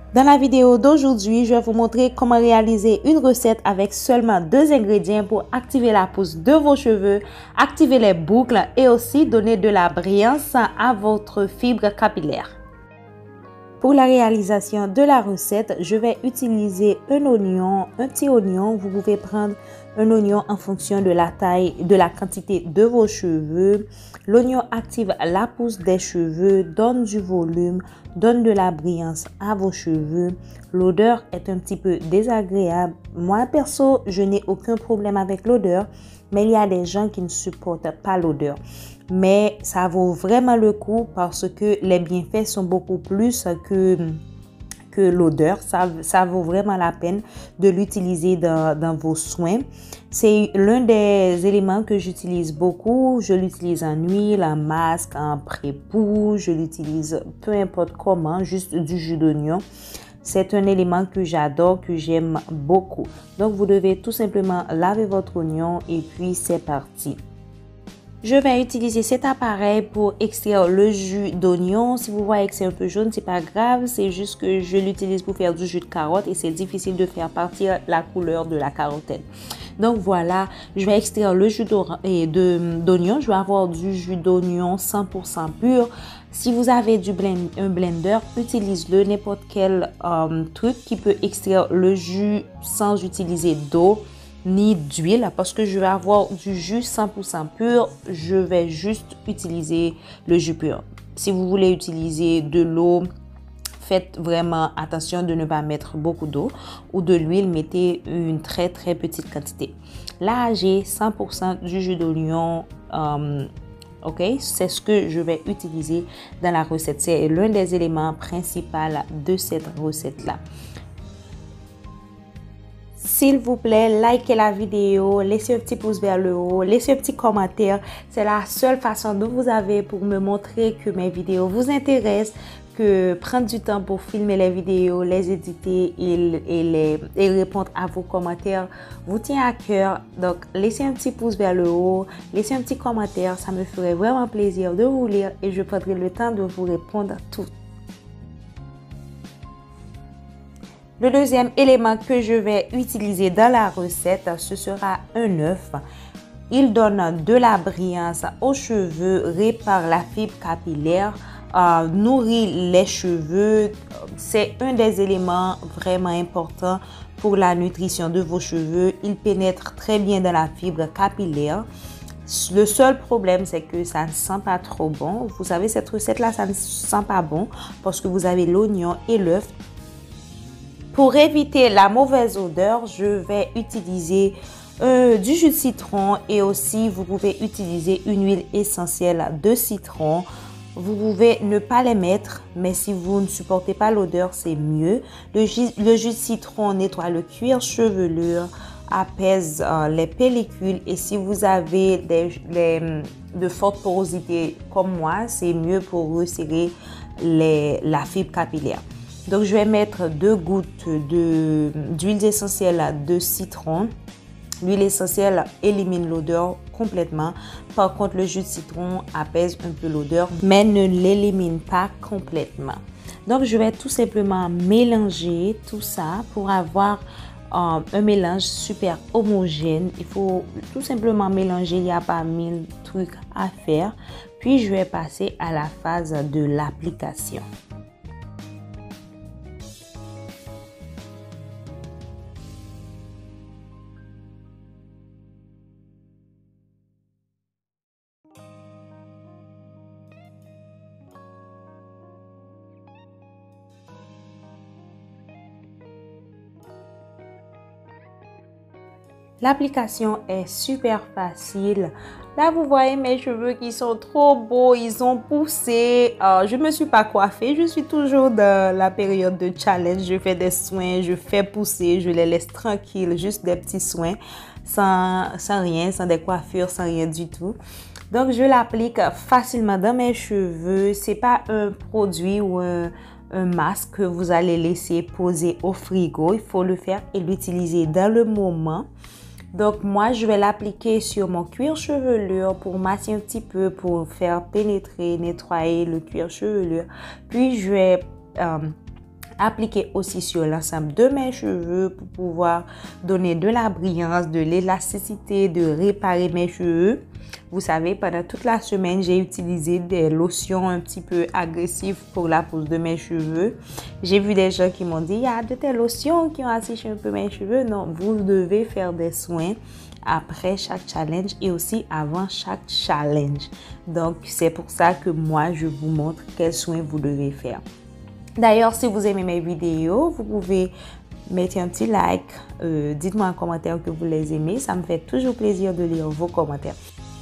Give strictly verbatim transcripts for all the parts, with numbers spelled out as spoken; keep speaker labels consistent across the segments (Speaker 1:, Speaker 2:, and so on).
Speaker 1: Dans la vidéo d'aujourd'hui, je vais vous montrer comment réaliser une recette avec seulement deux ingrédients pour activer la pousse de vos cheveux, activer les boucles et aussi donner de la brillance à votre fibre capillaire. Pour la réalisation de la recette, je vais utiliser un oignon, un petit oignon. Vous pouvez prendre un oignon en fonction de la taille, de la quantité de vos cheveux. L'oignon active la pousse des cheveux, donne du volume, donne de la brillance à vos cheveux. L'odeur est un petit peu désagréable. Moi, perso, je n'ai aucun problème avec l'odeur, mais il y a des gens qui ne supportent pas l'odeur. Mais ça vaut vraiment le coup parce que les bienfaits sont beaucoup plus que, que l'odeur. Ça, ça vaut vraiment la peine de l'utiliser dans, dans vos soins. C'est l'un des éléments que j'utilise beaucoup. Je l'utilise en huile, en masque, en pré-bout. Je l'utilise peu importe comment, juste du jus d'oignon. C'est un élément que j'adore, que j'aime beaucoup. Donc, vous devez tout simplement laver votre oignon et puis c'est parti. Je vais utiliser cet appareil pour extraire le jus d'oignon. Si vous voyez que c'est un peu jaune, c'est pas grave. C'est juste que je l'utilise pour faire du jus de carotte et c'est difficile de faire partir la couleur de la carottelle. Donc voilà, je vais extraire le jus d'oignon. Je vais avoir du jus d'oignon cent pour cent pur. Si vous avez du blend, un blender, utilisez-le, n'importe quel euh, truc qui peut extraire le jus sans utiliser d'eau ni d'huile, parce que je vais avoir du jus cent pour cent pur. Je vais juste utiliser le jus pur. Si vous voulez utiliser de l'eau, faites vraiment attention de ne pas mettre beaucoup d'eau, ou de l'huile, mettez une très très petite quantité. Là, j'ai cent pour cent du jus d'oignon. Euh, ok, c'est ce que je vais utiliser dans la recette. C'est l'un des éléments principaux de cette recette là. S'il vous plaît, likez la vidéo, laissez un petit pouce vers le haut, laissez un petit commentaire. C'est la seule façon dont vous avez pour me montrer que mes vidéos vous intéressent, que prendre du temps pour filmer les vidéos, les éditer et, et, les, et répondre à vos commentaires vous tient à cœur. Donc, laissez un petit pouce vers le haut, laissez un petit commentaire. Ça me ferait vraiment plaisir de vous lire et je prendrai le temps de vous répondre tout. Le deuxième élément que je vais utiliser dans la recette, ce sera un œuf. Il donne de la brillance aux cheveux, répare la fibre capillaire, euh, nourrit les cheveux. C'est un des éléments vraiment importants pour la nutrition de vos cheveux. Il pénètre très bien dans la fibre capillaire. Le seul problème, c'est que ça ne sent pas trop bon. Vous savez, cette recette-là, ça ne sent pas bon parce que vous avez l'oignon et l'œuf. Pour éviter la mauvaise odeur, je vais utiliser euh, du jus de citron et aussi vous pouvez utiliser une huile essentielle de citron. Vous pouvez ne pas les mettre, mais si vous ne supportez pas l'odeur, c'est mieux. Le jus, le jus de citron nettoie le cuir chevelu, apaise euh, les pellicules et si vous avez des, des, de fortes porosités comme moi, c'est mieux pour resserrer les, la fibre capillaire. Donc, je vais mettre deux gouttes d'huile essentielle de citron. L'huile essentielle élimine l'odeur complètement. Par contre, le jus de citron apaise un peu l'odeur, mais ne l'élimine pas complètement. Donc, je vais tout simplement mélanger tout ça pour avoir euh, un mélange super homogène. Il faut tout simplement mélanger. Il n'y a pas mille trucs à faire. Puis, je vais passer à la phase de l'application. L'application est super facile. Là, vous voyez mes cheveux qui sont trop beaux. Ils ont poussé. Euh, je ne me suis pas coiffée. Je suis toujours dans la période de challenge. Je fais des soins. Je fais pousser. Je les laisse tranquilles. Juste des petits soins. Sans, sans rien. Sans des coiffures. Sans rien du tout. Donc, je l'applique facilement dans mes cheveux. Ce n'est pas un produit ou un... un masque que vous allez laisser poser au frigo. Il faut le faire et l'utiliser dans le moment. Donc, moi, je vais l'appliquer sur mon cuir chevelu pour masser un petit peu, pour faire pénétrer, nettoyer le cuir chevelu. Puis, je vais euh, appliquer aussi sur l'ensemble de mes cheveux pour pouvoir donner de la brillance, de l'élasticité, de réparer mes cheveux. Vous savez, pendant toute la semaine, j'ai utilisé des lotions un petit peu agressives pour la pose de mes cheveux. J'ai vu des gens qui m'ont dit, il y a de telles lotions qui ont asséché un peu mes cheveux. Non, vous devez faire des soins après chaque challenge et aussi avant chaque challenge. Donc, c'est pour ça que moi, je vous montre quels soins vous devez faire. D'ailleurs, si vous aimez mes vidéos, vous pouvez mettre un petit like. Euh, dites-moi en commentaire que vous les aimez. Ça me fait toujours plaisir de lire vos commentaires.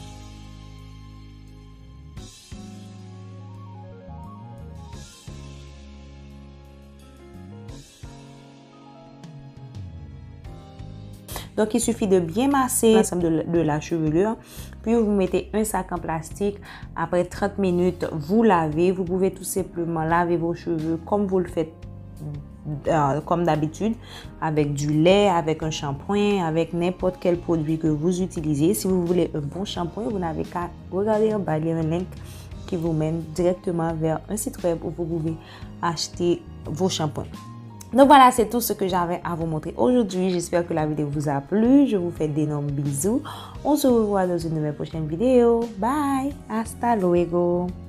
Speaker 1: Donc, il suffit de bien masser l'ensemble de, de la chevelure. Puis, vous mettez un sac en plastique. Après trente minutes, vous lavez. Vous pouvez tout simplement laver vos cheveux comme vous le faites euh, comme d'habitude. Avec du lait, avec un shampoing, avec n'importe quel produit que vous utilisez. Si vous voulez un bon shampoing, vous n'avez qu'à regarder en bas, il y a un link qui vous mène directement vers un site web où vous pouvez acheter vos shampoings. Donc voilà, c'est tout ce que j'avais à vous montrer aujourd'hui. J'espère que la vidéo vous a plu. Je vous fais d'énormes bisous. On se revoit dans une de mes prochaines vidéos. Bye! Hasta luego!